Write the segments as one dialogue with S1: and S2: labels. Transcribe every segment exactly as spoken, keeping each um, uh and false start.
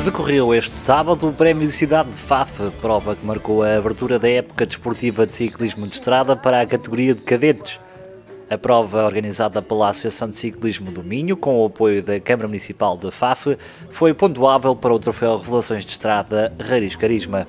S1: Decorreu este sábado o Prémio Cidade de Faf, prova que marcou a abertura da época desportiva de ciclismo de estrada para a categoria de cadetes. A prova, organizada pela Associação de Ciclismo do Minho, com o apoio da Câmara Municipal de Faf, foi pontuável para o troféu Revelações de Estrada Raris Carisma.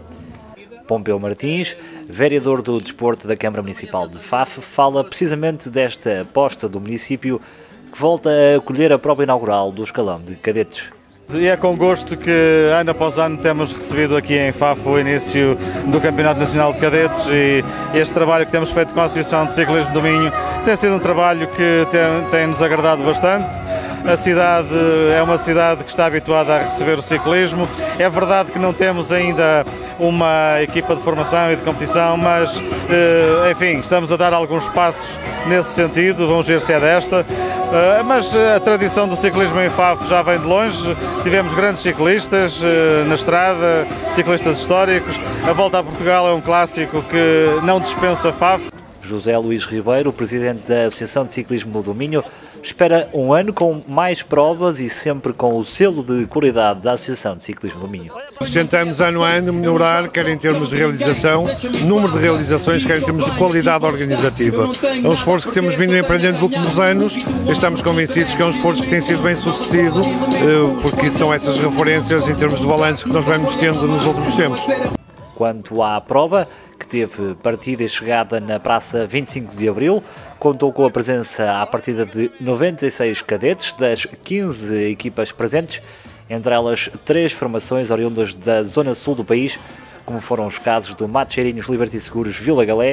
S1: Pompeu Martins, vereador do Desporto da Câmara Municipal de Faf, fala precisamente desta aposta do município que volta a acolher a prova inaugural do escalão de cadetes.
S2: E é com gosto que ano após ano temos recebido aqui em Faf o início do Campeonato Nacional de Cadetes, e este trabalho que temos feito com a Associação de Ciclismo do Minho tem sido um trabalho que tem, tem nos agradado bastante. A cidade é uma cidade que está habituada a receber o ciclismo. É verdade que não temos ainda uma equipa de formação e de competição, mas enfim, estamos a dar alguns passos nesse sentido, vamos ver se é desta. Uh, mas a tradição do ciclismo em Faf já vem de longe. Tivemos grandes ciclistas uh, na estrada, ciclistas históricos. A Volta a Portugal é um clássico que não dispensa Faf.
S1: José Luís Ribeiro, presidente da Associação de Ciclismo do Minho, espera um ano com mais provas e sempre com o selo de qualidade da Associação de Ciclismo do Minho.
S3: Tentamos ano a ano melhorar, quer em termos de realização, número de realizações, quer em termos de qualidade organizativa. É um esforço que temos vindo empreendendo nos últimos anos e estamos convencidos que é um esforço que tem sido bem sucedido, porque são essas referências em termos de balanço que nós vamos tendo nos últimos tempos.
S1: Quanto à prova, que teve partida e chegada na Praça vinte e cinco de Abril, contou com a presença à partida de noventa e seis cadetes das quinze equipas presentes, entre elas três formações oriundas da zona sul do país, como foram os casos do Matos Cheirinhos Liberty Seguros Vila Galé,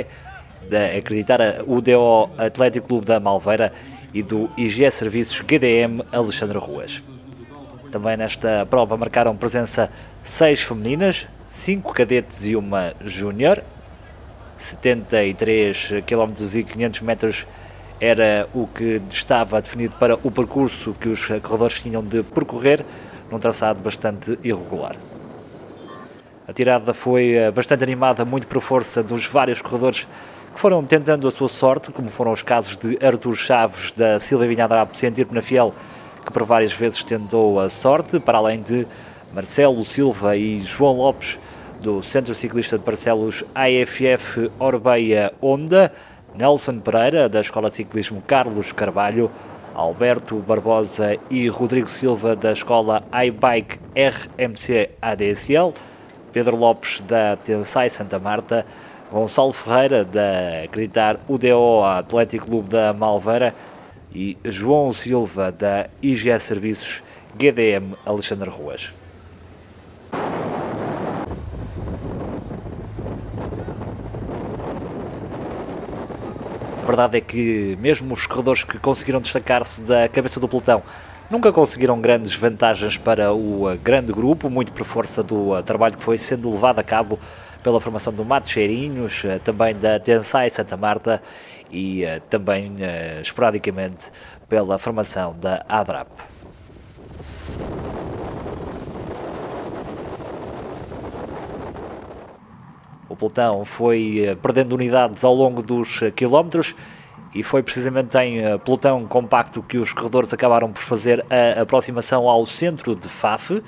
S1: da Acreditara U D O Atlético Clube da Malveira e do I G E Serviços G D M Alexandre Ruas. Também nesta prova marcaram presença seis femininas, cinco cadetes e uma júnior. setenta e três quilómetros e quinhentos metros era o que estava definido para o percurso que os corredores tinham de percorrer, num traçado bastante irregular. A tirada foi bastante animada, muito por força dos vários corredores que foram tentando a sua sorte, como foram os casos de Artur Chaves, da Silva Vinhada Apocente e Penafiel, que por várias vezes tentou a sorte, para além de Marcelo Silva e João Lopes, do Centro Ciclista de Barcelos A F F Orbeia Onda, Nelson Pereira, da Escola de Ciclismo Carlos Carvalho, Alberto Barbosa e Rodrigo Silva, da Escola iBike R M C A D S L, Pedro Lopes, da Tensai Santa Marta, Gonçalo Ferreira, da Acreditar U D O Atlético Clube da Malveira e João Silva, da I G E Serviços G D M Alexandre Ruas. A verdade é que mesmo os corredores que conseguiram destacar-se da cabeça do pelotão nunca conseguiram grandes vantagens para o grande grupo, muito por força do trabalho que foi sendo levado a cabo pela formação do Matos Cheirinhos, também da Tensai Santa Marta e também, esporadicamente, pela formação da ADRAP. O pelotão foi perdendo unidades ao longo dos quilómetros e foi precisamente em pelotão compacto que os corredores acabaram por fazer a aproximação ao centro de Faf.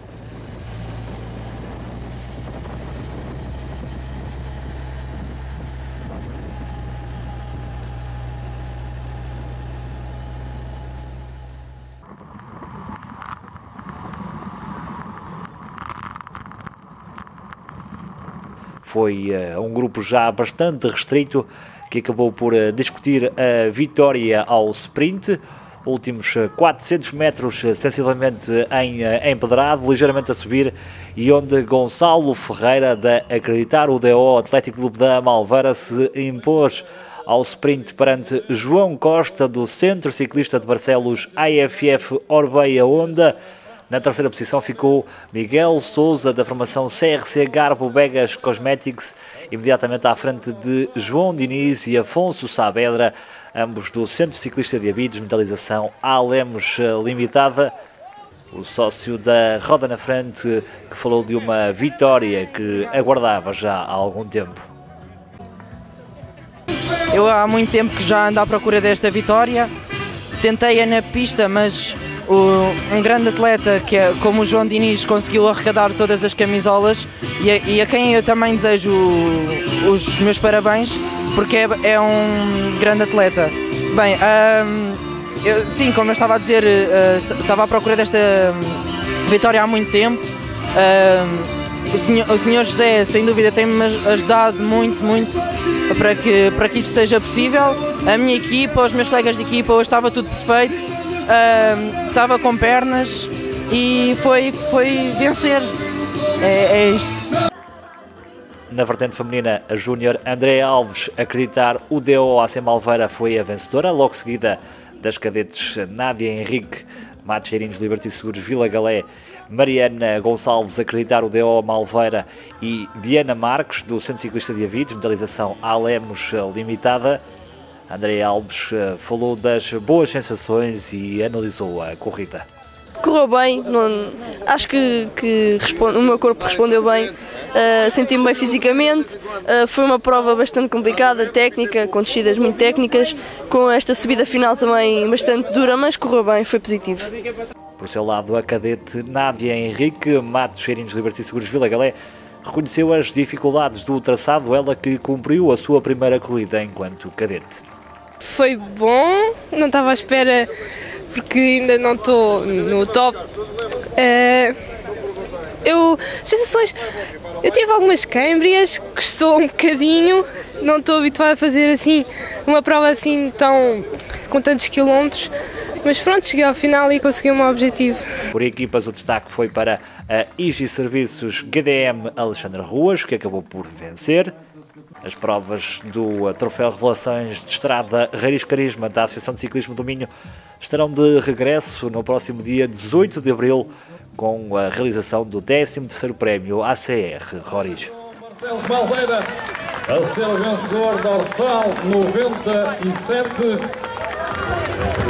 S1: Foi uh, um grupo já bastante restrito que acabou por uh, discutir a vitória ao sprint. Últimos uh, quatrocentos metros uh, sensivelmente em uh, empedrado, ligeiramente a subir, e onde Gonçalo Ferreira, da Acreditar U D O Atlético Clube da Malveira, se impôs ao sprint perante João Costa, do Centro Ciclista de Barcelos A F F Orbeia Onda. Na terceira posição ficou Miguel Souza, da formação C R C Garbo Begas Cosmetics, imediatamente à frente de João Diniz e Afonso Saavedra, ambos do Centro Ciclista de Abidos, Metalização A Lemos Limitada. O sócio da Roda na Frente, que falou de uma vitória que aguardava já há algum tempo.
S4: Eu há muito tempo que já ando à procura desta vitória. Tentei-a na pista, mas o, um grande atleta que é, como o João Diniz conseguiu arrecadar todas as camisolas e a, e a quem eu também desejo os meus parabéns, porque é, é um grande atleta. Bem, um, eu, sim, como eu estava a dizer, uh, estava à procura desta vitória há muito tempo. Uh, o, senhor, o senhor José, sem dúvida, tem-me ajudado muito, muito para que, para que isto seja possível. A minha equipa, os meus colegas de equipa, hoje estava tudo perfeito, uh, estava com pernas e foi, foi vencer. É, é isto.
S1: Na vertente feminina, a júnior Andréa Alves acreditar o D O A C Malveira foi a vencedora, logo seguida das cadetes Nádia Henrique, Matos Cheirinhos, Liberty Seguros, Vila Galé, Mariana Gonçalves acreditar o D O A Malveira e Diana Marques, do Centro Ciclista de Avidos, medalização A Lemos Limitada. Andréa Alves falou das boas sensações e analisou a corrida.
S5: Correu bem, não, acho que, que responde, o meu corpo respondeu bem, uh, senti-me bem fisicamente, uh, foi uma prova bastante complicada, técnica, com descidas muito técnicas, com esta subida final também bastante dura, mas correu bem, foi positivo.
S1: Por seu lado, a cadete Nádia Henrique, Matos Cheirinhos, Liberty Seguros, Vila Galé, reconheceu as dificuldades do traçado, ela que cumpriu a sua primeira corrida enquanto cadete.
S6: Foi bom, não estava à espera porque ainda não estou no top. Uh, eu, as sensações, eu tive algumas câimbras, custou um bocadinho, não estou habituada a fazer assim uma prova assim tão, com tantos quilómetros, mas pronto, cheguei ao final e consegui o meu objetivo.
S1: Por equipas, o destaque foi para a I G I Serviços G D M Alexandre Ruas, que acabou por vencer. As provas do Troféu Revelações de Estrada Reiris Carisma da Associação de Ciclismo do Minho estarão de regresso no próximo dia dezoito de abril com a realização do décimo terceiro Prémio A C R Roriz.
S7: Marcelo Malveira a ser vencedor dorsal noventa e sete.